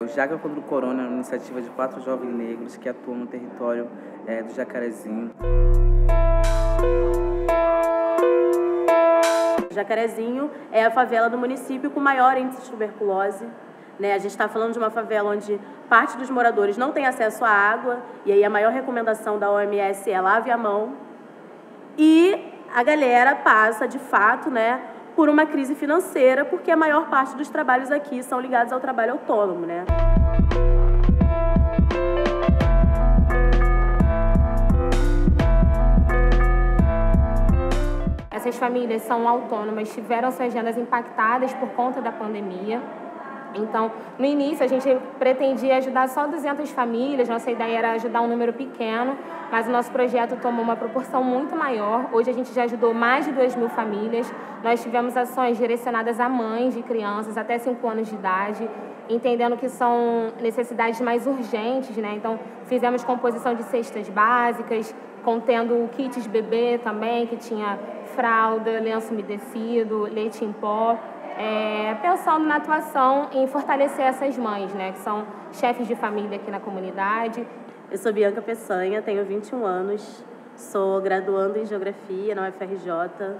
Jaca contra o Corona é uma iniciativa de 4 jovens negros que atuam no território do Jacarezinho. Jacarezinho é a favela do município com maior índice de tuberculose. A gente está falando de uma favela onde parte dos moradores não tem acesso à água, e aí a maior recomendação da OMS é lave a mão. E a galera passa, de fato, por uma crise financeira, porque a maior parte dos trabalhos aqui são ligados ao trabalho autônomo, Essas famílias são autônomas, tiveram suas agendas impactadas por conta da pandemia. Então, no início, a gente pretendia ajudar só 200 famílias, nossa ideia era ajudar um número pequeno, mas o nosso projeto tomou uma proporção muito maior. Hoje a gente já ajudou mais de 2.000 famílias. Nós tivemos ações direcionadas a mães de crianças até 5 anos de idade, entendendo que são necessidades mais urgentes, Então, fizemos composição de cestas básicas, contendo kits bebê também, que tinha fralda, lenço umedecido, leite em pó. Pensando na atuação em fortalecer essas mães, que são chefes de família aqui na comunidade. Eu sou Bianca Peçanha, tenho 21 anos, sou graduando em Geografia na UFRJ,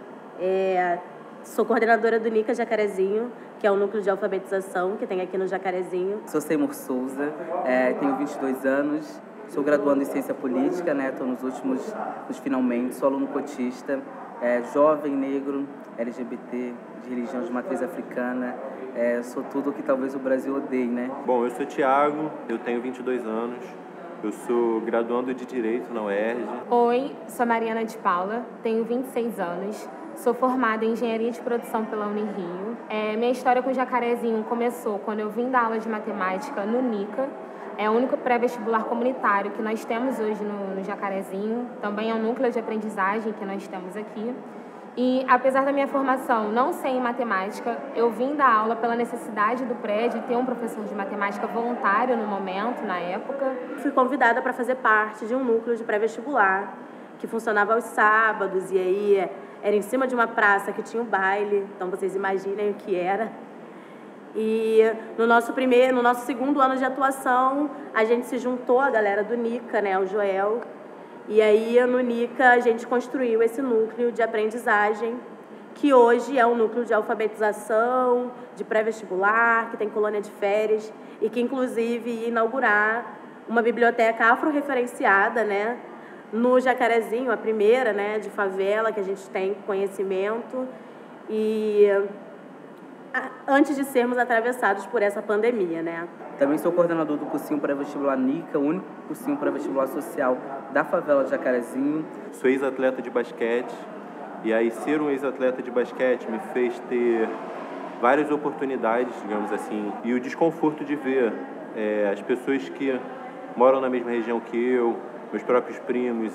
sou coordenadora do NICA Jacarezinho, que é o núcleo de alfabetização que tem aqui no Jacarezinho. Sou Seymour Souza, tenho 22 anos, sou graduando em Ciência Política, estou nos finalmente, sou aluno cotista, jovem, negro, LGBT, de religião de matriz africana, sou tudo o que talvez o Brasil odeie, Bom, eu sou Thiago, eu tenho 22 anos, eu sou graduando de Direito na UERJ. Oi, sou Mariana de Paula, tenho 26 anos, sou formada em Engenharia de Produção pela Unirio. Minha história com o Jacarezinho começou quando eu vim dar aula de matemática no NICA. É o único pré-vestibular comunitário que nós temos hoje no Jacarezinho. Também é um núcleo de aprendizagem que nós temos aqui. E, apesar da minha formação não ser em matemática, eu vim dar aula pela necessidade do prédio ter um professor de matemática voluntário no momento, na época. Fui convidada para fazer parte de um núcleo de pré-vestibular que funcionava aos sábados, e aí era em cima de uma praça que tinha um baile, então vocês imaginem o que era. E no nosso segundo ano de atuação, a gente se juntou, a galera do NICA, o Joel, e aí no NICA a gente construiu esse núcleo de aprendizagem, que hoje é um núcleo de alfabetização, de pré-vestibular, que tem colônia de férias, e que inclusive ia inaugurar uma biblioteca afro-referenciada, no Jacarezinho, a primeira, de favela que a gente tem conhecimento, e antes de sermos atravessados por essa pandemia, Também sou coordenador do cursinho pré-vestibular NICA, o único cursinho pré-vestibular social da favela de Jacarezinho. Sou ex-atleta de basquete, e aí ser um ex-atleta de basquete me fez ter várias oportunidades, digamos assim, e o desconforto de ver as pessoas que moram na mesma região que eu, meus próprios primos,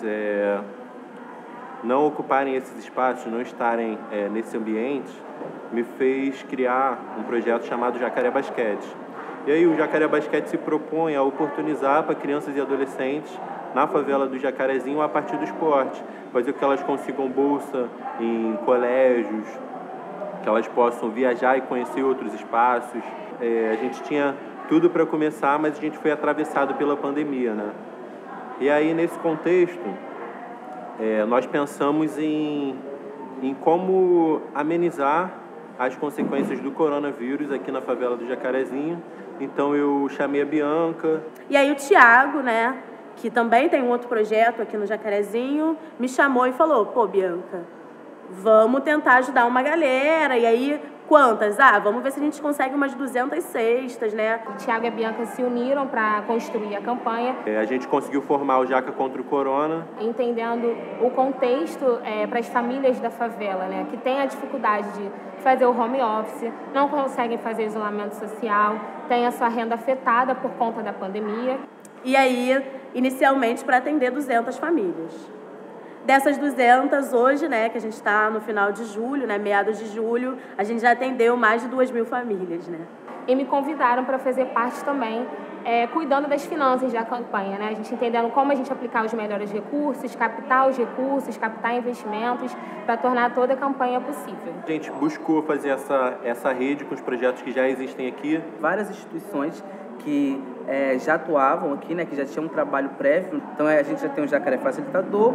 não ocuparem esses espaços, não estarem nesse ambiente, me fez criar um projeto chamado Jacaré Basquete. E aí o Jacaré Basquete se propõe a oportunizar para crianças e adolescentes na favela do Jacarezinho a partir do esporte, fazer com que elas consigam bolsa em colégios, que elas possam viajar e conhecer outros espaços. A gente tinha tudo para começar, mas a gente foi atravessado pela pandemia, E aí, nesse contexto, nós pensamos em como amenizar as consequências do coronavírus aqui na favela do Jacarezinho. Então eu chamei a Bianca. E aí o Thiago, que também tem um outro projeto aqui no Jacarezinho, me chamou e falou: pô, Bianca, vamos tentar ajudar uma galera. E aí, quantas? Vamos ver se a gente consegue umas 200 cestas, O Thiago e a Bianca se uniram para construir a campanha. A gente conseguiu formar o Jaca contra o Corona. Entendendo o contexto para as famílias da favela, que tem a dificuldade de fazer o home office, não conseguem fazer isolamento social, tem a sua renda afetada por conta da pandemia. E aí, inicialmente, para atender 200 famílias. Dessas 200, hoje, que a gente está no final de julho, meados de julho, a gente já atendeu mais de 2.000 famílias, E me convidaram para fazer parte também cuidando das finanças da campanha, né? A gente entendendo como a gente aplicar os melhores recursos, captar investimentos para tornar toda a campanha possível. A gente buscou fazer essa rede com os projetos que já existem aqui. Várias instituições que já atuavam aqui, né, que já tinham um trabalho prévio. Então a gente já tem o Jacaré Facilitador,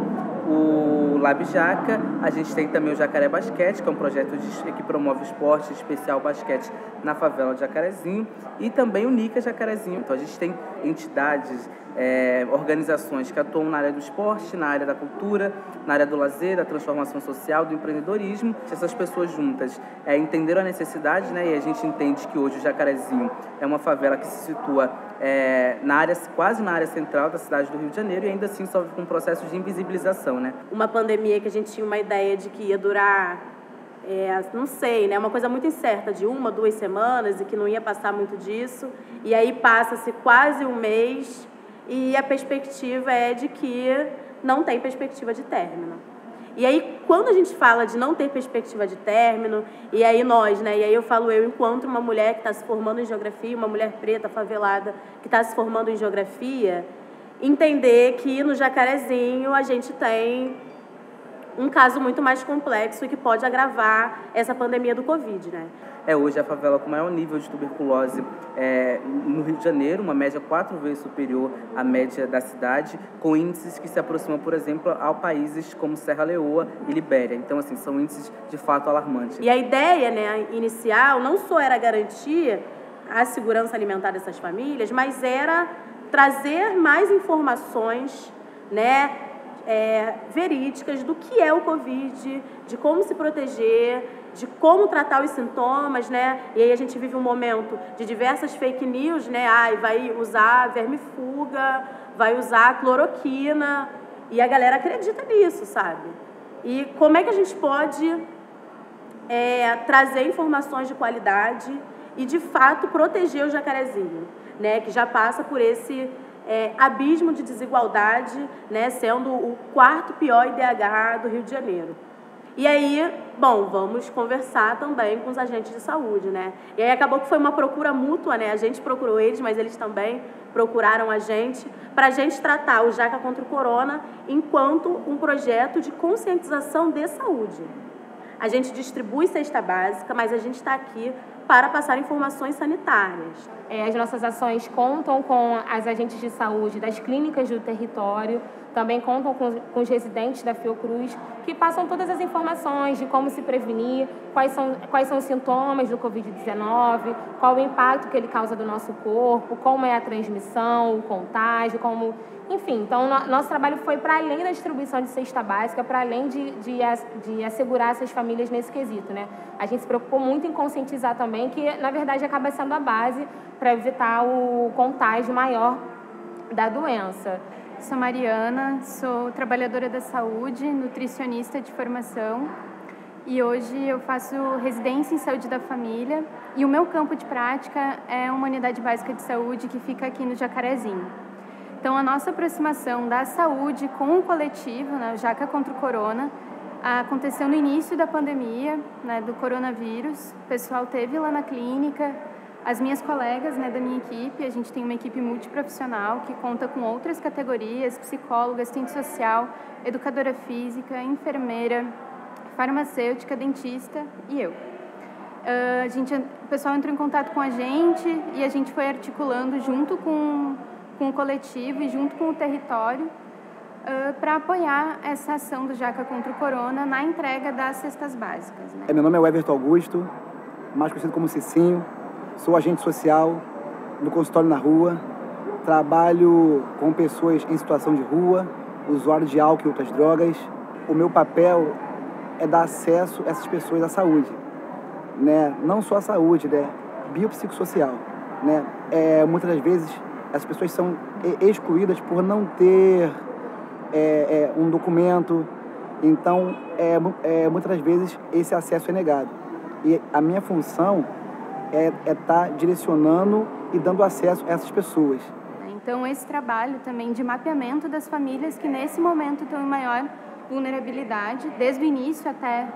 o Lab Jaca, a gente tem também o Jacaré Basquete, que é um projeto que promove esporte especial basquete na favela de Jacarezinho, e também o Nica Jacarezinho. Então a gente tem entidades, organizações que atuam na área do esporte, na área da cultura, na área do lazer, da transformação social, do empreendedorismo. Essas pessoas juntas entenderam a necessidade, né, e a gente entende que hoje o Jacarezinho é uma favela que se situa quase na área central da cidade do Rio de Janeiro, e ainda assim sofre com um processo de invisibilização, né? Uma pandemia que a gente tinha uma ideia de que ia durar, não sei, né? Uma coisa muito incerta, de 1, 2 semanas, e que não ia passar muito disso, e aí passa-se quase um mês, e a perspectiva é de que não tem perspectiva de término. E aí, quando a gente fala de não ter perspectiva de término, e aí nós, né, e aí eu falo enquanto uma mulher que está se formando em geografia, uma mulher preta, favelada, que está se formando em geografia, entender que no Jacarezinho a gente tem um caso muito mais complexo e que pode agravar essa pandemia do Covid, né? Hoje a favela com maior nível de tuberculose no Rio de Janeiro, uma média 4 vezes superior à média da cidade, com índices que se aproximam, por exemplo, a países como Serra Leoa e Libéria. Então, assim, são índices de fato alarmantes. E a ideia, né, inicial não só era garantir a segurança alimentar dessas famílias, mas era trazer mais informações, né, verídicas do que é o Covid, de como se proteger, de como tratar os sintomas, né? E aí a gente vive um momento de diversas fake news, né? Vai usar vermifuga, vai usar cloroquina, e a galera acredita nisso, sabe? E como é que a gente pode trazer informações de qualidade e, de fato, proteger o Jacarezinho, né? Que já passa por esse abismo de desigualdade, né? Sendo o 4º pior IDH do Rio de Janeiro. E aí, bom, vamos conversar também com os agentes de saúde, né? E aí acabou que foi uma procura mútua, né? A gente procurou eles, mas eles também procuraram a gente, para a gente tratar o Jaca contra o Corona enquanto um projeto de conscientização de saúde. A gente distribui cesta básica, mas a gente está aqui para passar informações sanitárias. As nossas ações contam com as agentes de saúde das clínicas do território, também contam com os residentes da Fiocruz, que passam todas as informações de como se prevenir, quais são os sintomas do Covid-19, qual o impacto que ele causa do nosso corpo, como é a transmissão, o contágio, enfim. Então, nosso trabalho foi para além da distribuição de cesta básica, para além de assegurar essas famílias nesse quesito, né? A gente se preocupou muito em conscientizar também, que, na verdade, acaba sendo a base para evitar o contágio maior da doença. Sou Mariana, sou trabalhadora da saúde, nutricionista de formação, e hoje eu faço residência em saúde da família, e o meu campo de prática é uma unidade básica de saúde que fica aqui no Jacarezinho. Então, a nossa aproximação da saúde com o coletivo, né, o Jaca contra o Corona, aconteceu no início da pandemia, né, do coronavírus. O pessoal esteve lá na clínica, as minhas colegas, né, da minha equipe, a gente tem uma equipe multiprofissional que conta com outras categorias, psicóloga, assistente social, educadora física, enfermeira, farmacêutica, dentista e eu. O pessoal entrou em contato com a gente e a gente foi articulando junto com o coletivo e junto com o território para apoiar essa ação do Jaca contra o Corona na entrega das cestas básicas, né? Meu nome é Everton Augusto, mais conhecido como Cicinho. Sou agente social no consultório na rua, trabalho com pessoas em situação de rua, usuários de álcool e outras drogas. O meu papel é dar acesso a essas pessoas à saúde, né? Não só à saúde, né? Biopsicossocial, né? Muitas das vezes as pessoas são excluídas por não ter um documento, então muitas das vezes esse acesso é negado. E a minha função é estar direcionando e dando acesso a essas pessoas. Então, esse trabalho também de mapeamento das famílias que nesse momento estão em maior vulnerabilidade, desde o início até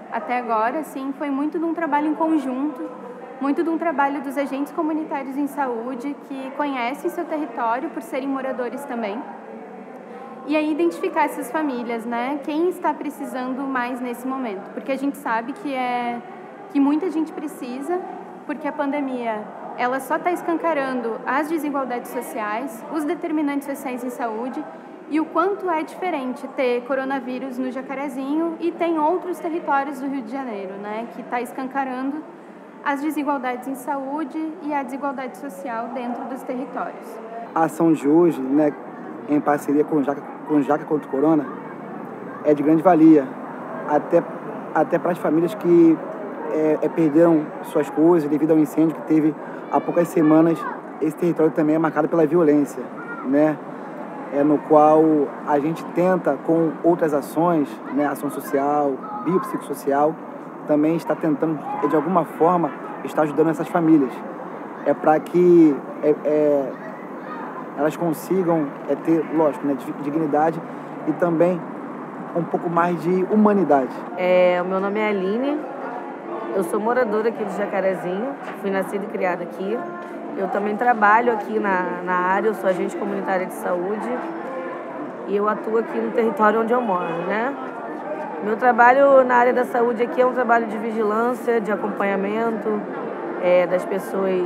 até agora, sim, foi muito de um trabalho em conjunto, muito de um trabalho dos agentes comunitários em saúde que conhecem seu território por serem moradores também. E aí identificar essas famílias, né? Quem está precisando mais nesse momento, porque a gente sabe que muita gente precisa, porque a pandemia ela só está escancarando as desigualdades sociais, os determinantes sociais em saúde e o quanto é diferente ter coronavírus no Jacarezinho e tem outros territórios do Rio de Janeiro, né? Que está escancarando as desigualdades em saúde e a desigualdade social dentro dos territórios. A ação de hoje, né, em parceria com o Jaca contra o Corona, é de grande valia, até para as famílias que perderam suas coisas devido ao incêndio que teve há poucas semanas. Esse território também é marcado pela violência, né, no qual a gente tenta, com outras ações, né, ação social, biopsicossocial, também está tentando, de alguma forma, estar ajudando essas famílias. É para que elas consigam ter, lógico, né, dignidade e também um pouco mais de humanidade. O meu nome é Aline, eu sou moradora aqui do Jacarezinho, fui nascida e criada aqui. Eu também trabalho aqui na área, eu sou agente comunitária de saúde e eu atuo aqui no território onde eu moro, né? Meu trabalho na área da saúde aqui é um trabalho de vigilância, de acompanhamento das pessoas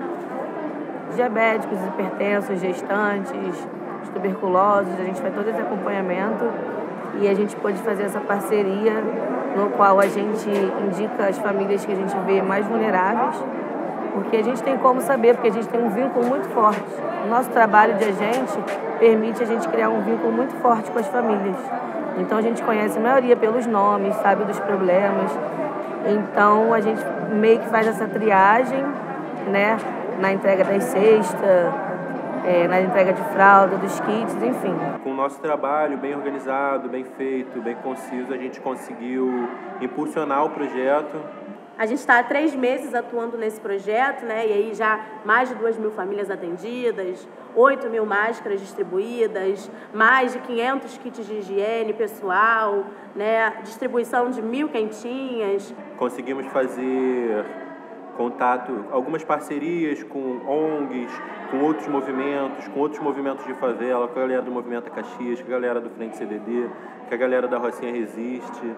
diabéticos, hipertensos, gestantes, tuberculosos. A gente faz todo esse acompanhamento e a gente pode fazer essa parceria no qual a gente indica as famílias que a gente vê mais vulneráveis, porque a gente tem como saber, porque a gente tem um vínculo muito forte. O nosso trabalho de agente permite a gente criar um vínculo muito forte com as famílias. Então a gente conhece a maioria pelos nomes, sabe dos problemas. Então a gente meio que faz essa triagem, né, na entrega das cestas, na entrega de fralda, dos kits, enfim. Com o nosso trabalho bem organizado, bem feito, bem conciso, a gente conseguiu impulsionar o projeto. A gente está há 3 meses atuando nesse projeto, né? E aí já mais de 2.000 famílias atendidas, 8.000 máscaras distribuídas, mais de 500 kits de higiene pessoal, né? Distribuição de 1.000 quentinhas. Conseguimos fazer contato, algumas parcerias com ONGs, com outros movimentos de favela, com a galera do Movimento Caxias, com a galera do Frente CDD, com a galera da Rocinha Resiste.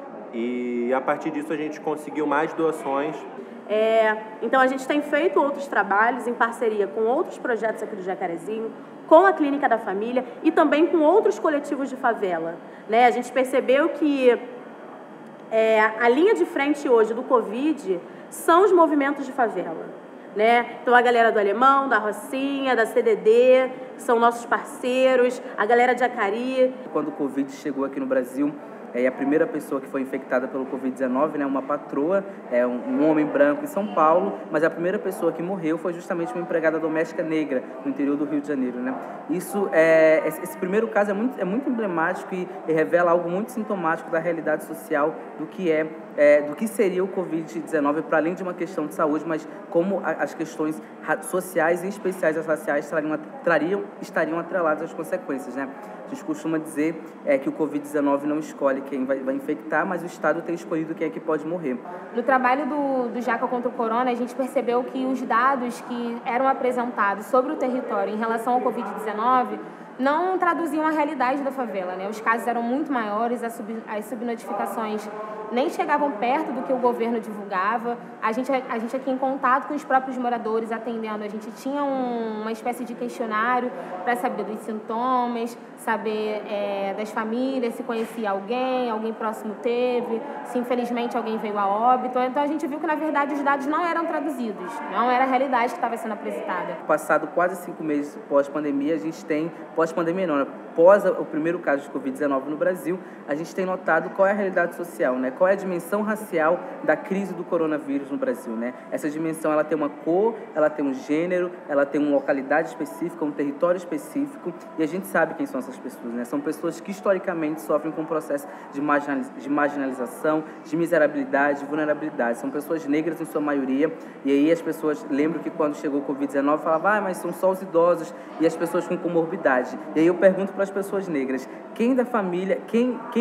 E a partir disso a gente conseguiu mais doações. Então a gente tem feito outros trabalhos em parceria com outros projetos aqui do Jacarezinho, com a Clínica da Família e também com outros coletivos de favela, né? A gente percebeu que a linha de frente hoje do Covid são os movimentos de favela, né? Então a galera do Alemão, da Rocinha, da CDD, que são nossos parceiros, a galera de Acari. Quando o Covid chegou aqui no Brasil, a primeira pessoa que foi infectada pelo Covid-19, né, uma patroa, um homem branco em São Paulo, mas a primeira pessoa que morreu foi justamente uma empregada doméstica negra no interior do Rio de Janeiro, né? Esse primeiro caso é muito emblemático e revela algo muito sintomático da realidade social do que seria o Covid-19, para além de uma questão de saúde, mas como as questões sociais e especiais as raciais estariam atreladas às consequências, né? A gente costuma dizer que o Covid-19 não escolhe quem vai infectar, mas o Estado tem escolhido quem é que pode morrer. No trabalho do Jaca contra o Corona, a gente percebeu que os dados que eram apresentados sobre o território em relação ao Covid-19 não traduziam a realidade da favela, né? Os casos eram muito maiores, as subnotificações nem chegavam perto do que o governo divulgava. A gente aqui em contato com os próprios moradores, atendendo, a gente tinha uma espécie de questionário para saber dos sintomas, saber das famílias, se conhecia alguém próximo teve, se infelizmente alguém veio a óbito. Então a gente viu que, na verdade, os dados não eram traduzidos, não era a realidade que estava sendo apresentada. Passado quase 5 meses pós-pandemia, a gente tem, pós-pandemia não, né? Pós o primeiro caso de Covid-19 no Brasil, a gente tem notado qual é a realidade social, né? Qual é a dimensão racial da crise do coronavírus no Brasil, né? Essa dimensão, ela tem uma cor, ela tem um gênero, ela tem uma localidade específica, um território específico, e a gente sabe quem são essas pessoas, né? São pessoas que historicamente sofrem com um processo de marginalização, de miserabilidade, de vulnerabilidade. São pessoas negras em sua maioria, e aí as pessoas lembram que quando chegou o Covid-19 falavam, mas são só os idosos e as pessoas com comorbidade. E aí eu pergunto para as pessoas negras, quem da família, quem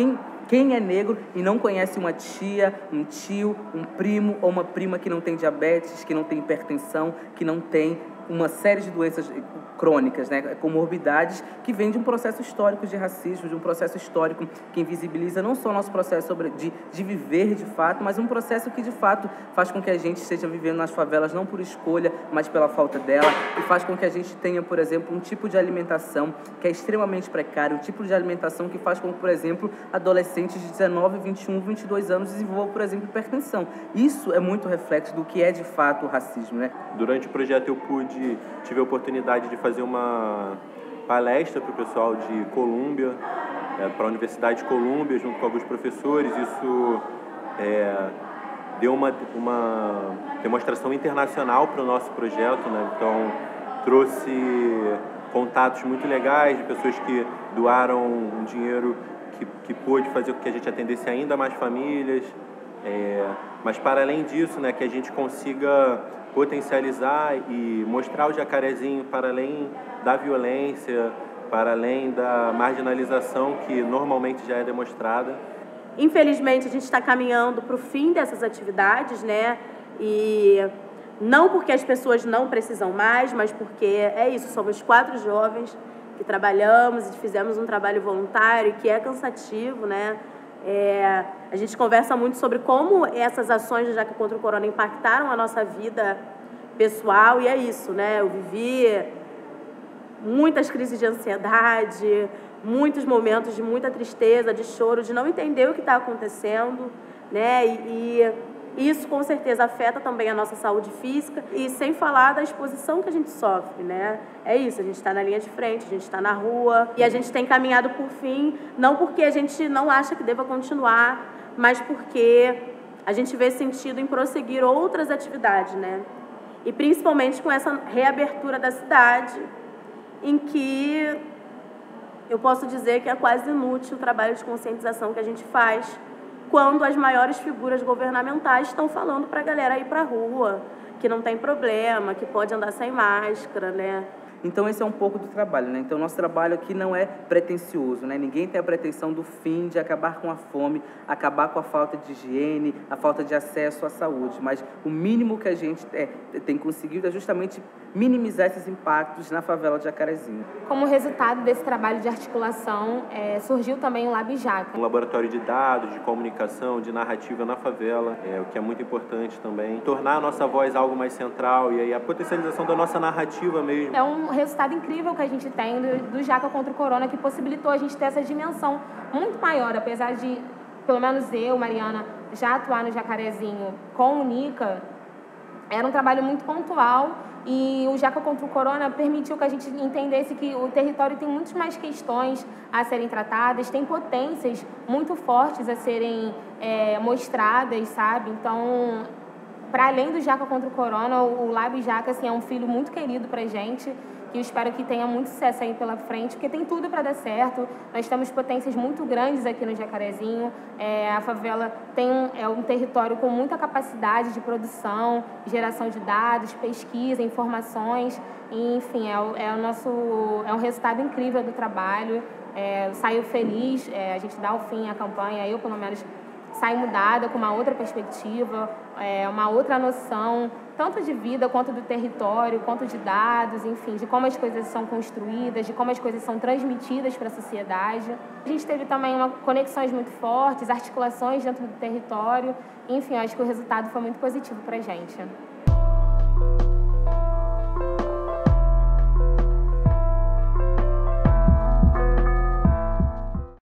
Quem é negro e não conhece uma tia, um tio, um primo ou uma prima que não tem diabetes, que não tem hipertensão, que não tem uma série de doenças crônicas, né, comorbidades, que vem de um processo histórico de racismo, de um processo histórico que invisibiliza não só o nosso processo de viver de fato, mas um processo que de fato faz com que a gente esteja vivendo nas favelas não por escolha, mas pela falta dela, e faz com que a gente tenha, por exemplo, um tipo de alimentação que é extremamente precário, um tipo de alimentação que faz com que, por exemplo, adolescentes de 19, 21, 22 anos desenvolvam, por exemplo, hipertensão. Isso é muito reflexo do que é de fato o racismo, né? Durante o projeto tive a oportunidade de fazer uma palestra para o pessoal de Colômbia, para a Universidade de Colômbia, junto com alguns professores. Isso deu uma demonstração internacional para o nosso projeto, né? Então, trouxe contatos muito legais de pessoas que doaram um dinheiro que pôde fazer com que a gente atendesse ainda mais famílias. Mas, para além disso, né, que a gente consiga potencializar e mostrar o Jacarezinho para além da violência, para além da marginalização que normalmente já é demonstrada. Infelizmente, a gente está caminhando para o fim dessas atividades, né? E não porque as pessoas não precisam mais, mas porque é isso, somos 4 jovens que trabalhamos e fizemos um trabalho voluntário que é cansativo, né? A gente conversa muito sobre como essas ações do Jaca contra o Corona impactaram a nossa vida pessoal, e é isso, né? Eu vivi muitas crises de ansiedade, muitos momentos de muita tristeza, de choro, de não entender o que está acontecendo, né? E isso com certeza afeta também a nossa saúde física, e sem falar da exposição que a gente sofre, né? É isso, a gente está na linha de frente, a gente está na rua, e a gente tem caminhado por fim, não porque a gente não acha que deva continuar, mas porque a gente vê sentido em prosseguir outras atividades, né? E principalmente com essa reabertura da cidade, em que eu posso dizer que é quase inútil o trabalho de conscientização que a gente faz quando as maiores figuras governamentais estão falando para a galera ir para a rua, que não tem problema, que pode andar sem máscara, né? Então esse é um pouco do trabalho, né? Então nosso trabalho aqui não é pretensioso, né? Ninguém tem a pretensão do fim de acabar com a fome, acabar com a falta de higiene, a falta de acesso à saúde, mas o mínimo que a gente tem conseguido é justamente minimizar esses impactos na favela de Jacarezinho. Como resultado desse trabalho de articulação, surgiu também o Lab Jaca. Um laboratório de dados, de comunicação, de narrativa na favela, o que é muito importante também. Tornar a nossa voz algo mais central e aí a potencialização da nossa narrativa mesmo. É um resultado incrível que a gente tem do Jaca contra o Corona, que possibilitou a gente ter essa dimensão muito maior, apesar de, pelo menos eu, Mariana, já atuar no Jacarezinho com o Nica, era um trabalho muito pontual, e o Jaca contra o Corona permitiu que a gente entendesse que o território tem muitas mais questões a serem tratadas, tem potências muito fortes a serem mostradas, sabe? Então, para além do Jaca contra o Corona, o Lab Jaca assim, é um filho muito querido para a gente, que eu espero que tenha muito sucesso aí pela frente, porque tem tudo para dar certo. Nós temos potências muito grandes aqui no Jacarezinho. A favela tem um território com muita capacidade de produção, geração de dados, pesquisa, informações. E, enfim, é um resultado incrível do trabalho. Saio feliz, a gente dá o fim à campanha, eu pelo menos saio mudada, com uma outra perspectiva, uma outra noção, tanto de vida, quanto do território, quanto de dados, enfim, de como as coisas são construídas, de como as coisas são transmitidas para a sociedade. A gente teve também conexões muito fortes, articulações dentro do território, enfim, acho que o resultado foi muito positivo para a gente.